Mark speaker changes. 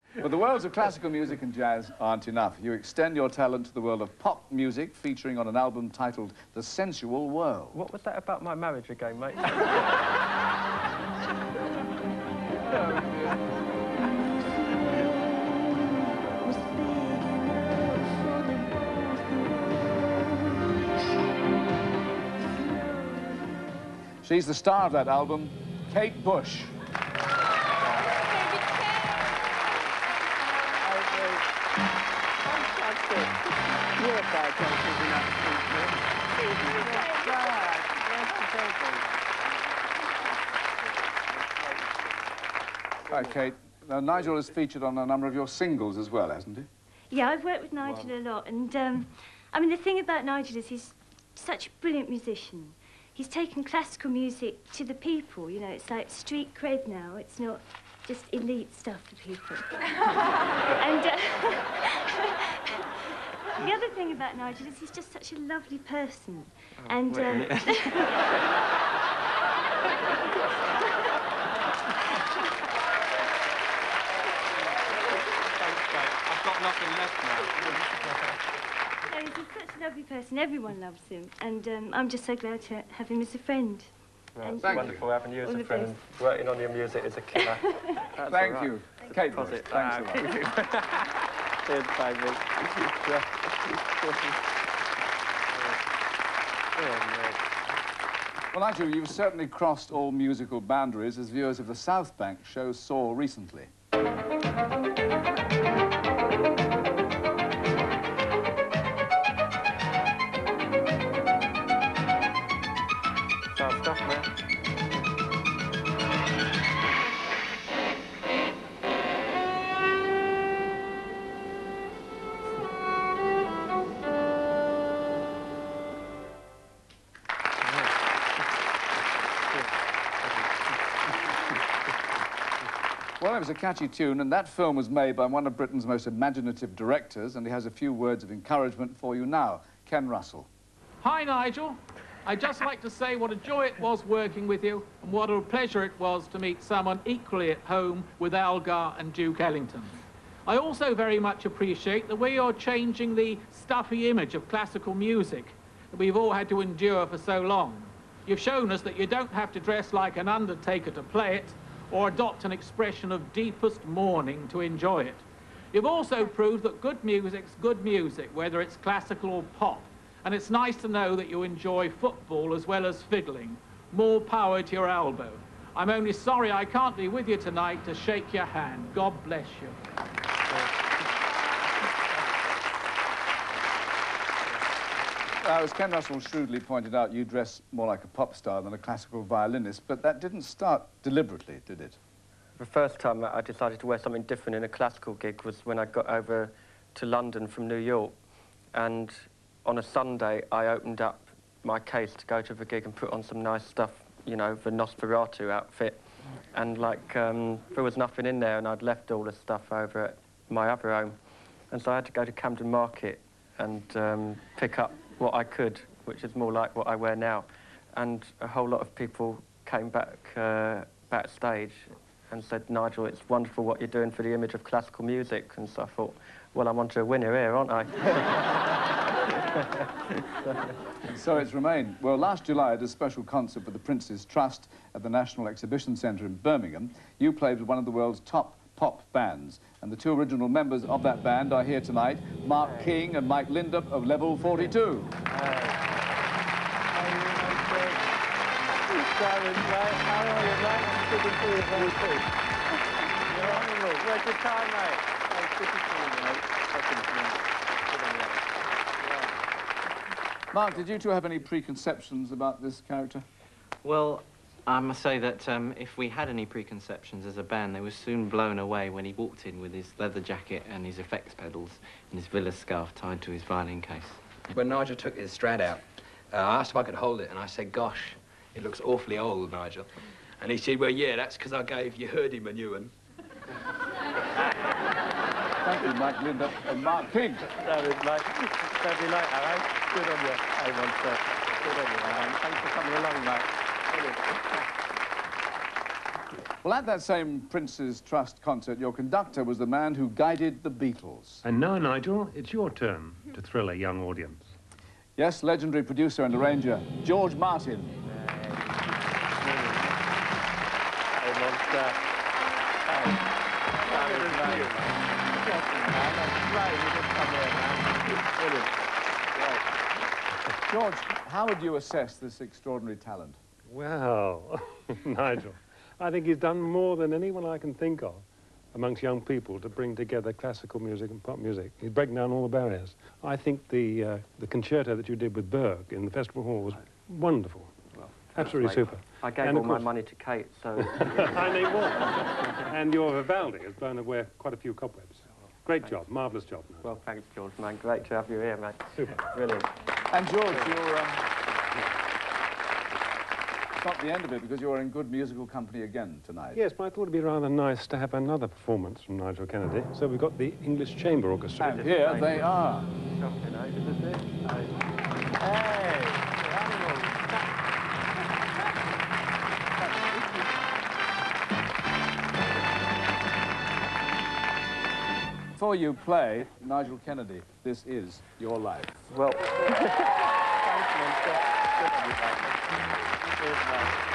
Speaker 1: But the worlds of classical music and jazz aren't enough. You extend your talent to the world of pop music, featuring on an album titled The Sensual World.
Speaker 2: What was that about my marriage again, mate?
Speaker 1: She's the star of that album, Kate Bush. Right, Kate. Now, Nigel has featured on a number of your singles as well, hasn't he?
Speaker 3: Yeah, I've worked with Nigel a lot, and I mean, the thing about Nigel is he's such a brilliant musician. He's taken classical music to the people, you know, it's like street cred now. It's not just elite stuff for people. And the other thing about Nigel is he's just such a lovely person.
Speaker 2: Oh,
Speaker 3: and
Speaker 2: I've got nothing left now.
Speaker 3: no, he's such a lovely person. Everyone loves him, and I'm just so glad to have him as a friend.
Speaker 2: Well, it's wonderful having you as a friend. Working on your music is a killer.
Speaker 1: Thank you. Kate Bush, thanks a lot.
Speaker 2: Cheers, baby.
Speaker 1: Well, Nigel, you've certainly crossed all musical boundaries, as viewers of the South Bank show saw recently.
Speaker 2: Stuff, man.
Speaker 1: Well, it was a catchy tune, and that film was made by one of Britain's most imaginative directors, and he has a few words of encouragement for you now. Ken Russell.
Speaker 4: Hi, Nigel. I'd just like to say what a joy it was working with you, and what a pleasure it was to meet someone equally at home with Algar and Duke Ellington. I also very much appreciate the way you're changing the stuffy image of classical music that we've all had to endure for so long. You've shown us that you don't have to dress like an undertaker to play it, or adopt an expression of deepest mourning to enjoy it. You've also proved that good music's good music, whether it's classical or pop. And it's nice to know that you enjoy football as well as fiddling. More power to your elbow. I'm only sorry I can't be with you tonight to shake your hand. God bless you.
Speaker 1: As Ken Russell shrewdly pointed out, you dress more like a pop star than a classical violinist, but that didn't start deliberately, did it?
Speaker 2: The first time I decided to wear something different in a classical gig was when I got over to London from New York, and on a Sunday I opened up my case to go to the gig and put on some nice stuff, you know, the Nosferatu outfit, and like there was nothing in there, and I'd left all the stuff over at my other home, and so I had to go to Camden Market and pick up what I could, which is more like what I wear now. And a whole lot of people came back backstage and said, Nigel, it's wonderful what you're doing for the image of classical music. And so I thought, well, I'm onto a winner here, aren't I?
Speaker 1: So it's remained. Well, last July at a special concert for the Prince's Trust at the National Exhibition Centre in Birmingham, you played with one of the world's top pop bands, and the two original members of that band are here tonight, Mark King and Mike Lindup of Level 42. Mark, did you two have any preconceptions about this character?
Speaker 5: Well, I must say that if we had any preconceptions as a band, they were soon blown away when he walked in with his leather jacket and his effects pedals and his villa scarf tied to his violin case.
Speaker 6: When Nigel took his Strat out, I asked if I could hold it, and I said, gosh, it looks awfully old, Nigel. And he said, well, yeah, that's because I gave you heard him a new one.
Speaker 1: Thank you, Mike Lindup and Mark King.
Speaker 2: That is like, that'd be like, all right? Good on you. Hey, one sir. Good on you, man. Thanks for coming along, mate.
Speaker 1: Well, at that same Prince's Trust concert, your conductor was the man who guided the Beatles.
Speaker 7: And now, Nigel, it's your turn to thrill a young audience.
Speaker 1: Yes, legendary producer and arranger, George Martin. George, how would you assess this extraordinary talent?
Speaker 7: Well, Nigel, I think he's done more than anyone I can think of amongst young people to bring together classical music and pop music. He's breaking down all the barriers. I think the concerto that you did with Berg in the Festival Hall was wonderful. Well, absolutely super.
Speaker 2: I gave all my money to Kate, so...
Speaker 7: I need more. And your Vivaldi has blown away quite a few cobwebs. Great job, marvellous job. Man.
Speaker 2: Well, thanks, George, man. Great to have you here, mate.
Speaker 7: Super.
Speaker 2: Brilliant.
Speaker 1: And George, you're... It's not the end of it, because you're in good musical company again tonight.
Speaker 7: Yes, but I thought it'd be rather nice to have another performance from Nigel Kennedy. So we've got the English Chamber Orchestra.
Speaker 1: And here they are. Before you play, Nigel Kennedy, this is your life.
Speaker 2: Well, thanks, man. Good on you, mate. Cheers, mate.